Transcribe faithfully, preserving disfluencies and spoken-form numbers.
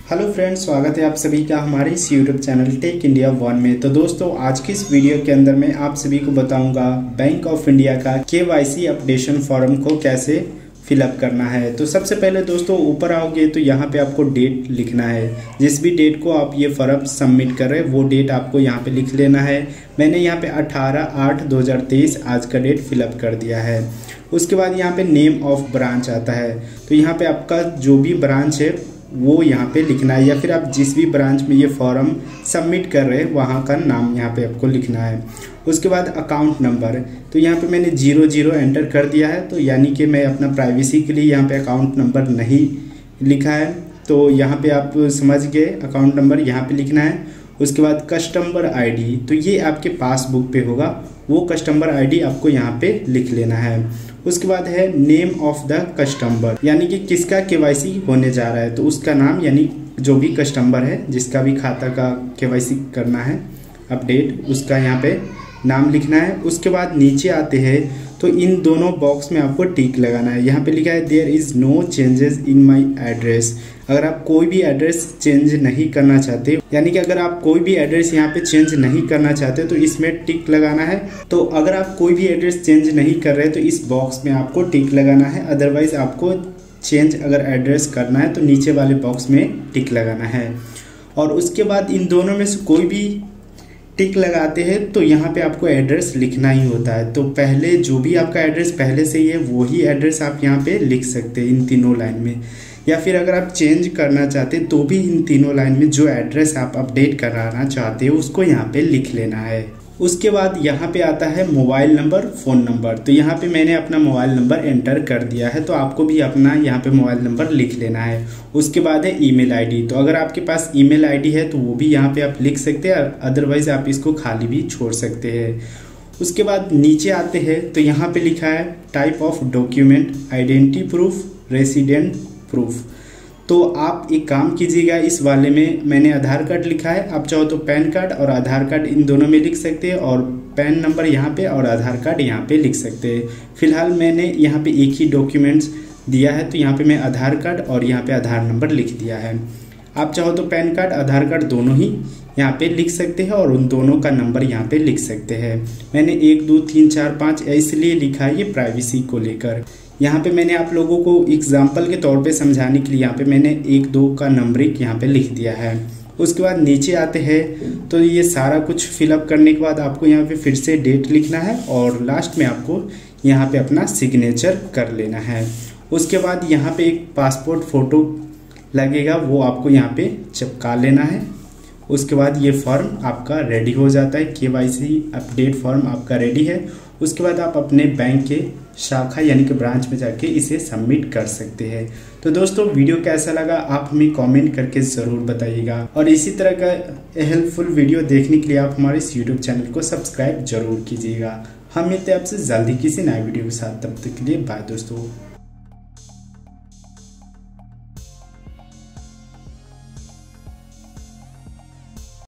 Hello friends, स्वागत है आप सभी का हमारे इस YouTube channel tech India one में। तो दोस्तों, आज की इस वीडियो के अंदर मैं आप सभी को बताऊंगा बैंक ऑफ इंडिया का केवाईसी अपडेशन फॉर्म को कैसे फिलअप करना है। तो सबसे पहले दोस्तों, ऊपर आओगे तो यहाँ पे आपको डेट लिखना है। जिस भी डेट को आप ये फॉर्म सबमिट कर रहे हैं वो डेट आपको यहाँ पे लिख लेना है। मैंने यहाँ पे अठारह आठ दो हज़ार तेईस आज का डेट फिलअप कर दिया है। उसके बाद यहाँ पे नेम ऑफ ब्रांच आता है, तो यहाँ पे आपका जो भी ब्रांच है वो यहाँ पे लिखना है, या फिर आप जिस भी ब्रांच में ये फॉर्म सबमिट कर रहे हैं वहाँ का नाम यहाँ पे आपको लिखना है। उसके बाद अकाउंट नंबर, तो यहाँ पे मैंने जीरो जीरो एंटर कर दिया है, तो यानी कि मैं अपना प्राइवेसी के लिए यहाँ पे अकाउंट नंबर नहीं लिखा है। तो यहाँ पे आप समझ गए, अकाउंट नंबर यहाँ पे लिखना है। उसके बाद कस्टमर आईडी, तो ये आपके पासबुक पे होगा, वो कस्टमर आईडी आपको यहाँ पे लिख लेना है। उसके बाद है नेम ऑफ द कस्टमर, यानी कि किसका केवाईसी होने जा रहा है, तो उसका नाम, यानी जो भी कस्टमर है जिसका भी खाता का केवाईसी करना है अपडेट, उसका यहाँ पे नाम लिखना है। उसके बाद नीचे आते हैं तो इन दोनों बॉक्स में आपको टिक लगाना है। यहाँ पे लिखा है there is no changes in my address. अगर आप कोई भी एड्रेस चेंज नहीं करना चाहते, यानी कि अगर आप कोई भी एड्रेस यहाँ पे चेंज नहीं करना चाहते तो इसमें टिक लगाना है। तो अगर आप कोई भी एड्रेस चेंज नहीं कर रहे तो इस बॉक्स में आपको टिक लगाना है। अदरवाइज आपको चेंज अगर एड्रेस करना है तो नीचे वाले बॉक्स में टिक लगाना है। और उसके बाद इन दोनों में से कोई भी टिक लगाते हैं तो यहाँ पे आपको एड्रेस लिखना ही होता है। तो पहले जो भी आपका एड्रेस पहले से ही है वही एड्रेस आप यहाँ पे लिख सकते हैं इन तीनों लाइन में, या फिर अगर आप चेंज करना चाहते हैं तो भी इन तीनों लाइन में जो एड्रेस आप अपडेट कराना चाहते हो उसको यहाँ पे लिख लेना है। उसके बाद यहाँ पे आता है मोबाइल नंबर, फ़ोन नंबर। तो यहाँ पे मैंने अपना मोबाइल नंबर एंटर कर दिया है, तो आपको भी अपना यहाँ पे मोबाइल नंबर लिख लेना है। उसके बाद है ईमेल आईडी, तो अगर आपके पास ईमेल आईडी है तो वो भी यहाँ पे आप लिख सकते हैं, अदरवाइज आप इसको खाली भी छोड़ सकते हैं। उसके बाद नीचे आते हैं तो यहाँ पे लिखा है type of document, identity proof, resident proof. तो आप एक काम कीजिएगा, इस वाले में मैंने आधार कार्ड लिखा है, आप चाहो तो पैन कार्ड और आधार कार्ड इन दोनों में लिख सकते हैं, और पैन नंबर यहाँ पे और आधार कार्ड यहाँ पे लिख सकते हैं। फिलहाल मैंने यहाँ पे एक ही डॉक्यूमेंट्स दिया है, तो यहाँ पे मैं आधार कार्ड और यहाँ पे आधार नंबर लिख दिया है। आप चाहो तो पैन कार्ड आधार कार्ड दोनों ही यहाँ पे लिख सकते हैं और उन दोनों का नंबर यहाँ पे लिख सकते हैं। मैंने एक दो तीन चार पाँच इसलिए लिखा है ये प्राइवेसी को लेकर। यहाँ पे मैंने आप लोगों को एग्जाम्पल के तौर पे समझाने के लिए यहाँ पे मैंने एक दो का नंबरिंग यहाँ पे लिख दिया है। उसके बाद नीचे आते हैं तो ये सारा कुछ फिलअप करने के बाद आपको यहाँ पे फिर से डेट लिखना है और लास्ट में आपको यहाँ पे अपना सिग्नेचर कर लेना है। उसके बाद यहाँ पे एक पासपोर्ट फ़ोटो लगेगा, वो आपको यहाँ पे चिपका लेना है। उसके बाद ये फॉर्म आपका रेडी हो जाता है, केवाईसी अपडेट फॉर्म आपका रेडी है। उसके बाद आप अपने बैंक के शाखा यानी कि ब्रांच में जाके इसे सबमिट कर सकते हैं। तो दोस्तों, वीडियो कैसा लगा आप हमें कमेंट करके ज़रूर बताइएगा, और इसी तरह का हेल्पफुल वीडियो देखने के लिए आप हमारे इस यूट्यूब चैनल को सब्सक्राइब जरूर कीजिएगा। हम मिलते हैं आपसे जल्दी किसी नए वीडियो के साथ, तब तक के लिए बाय दोस्तों।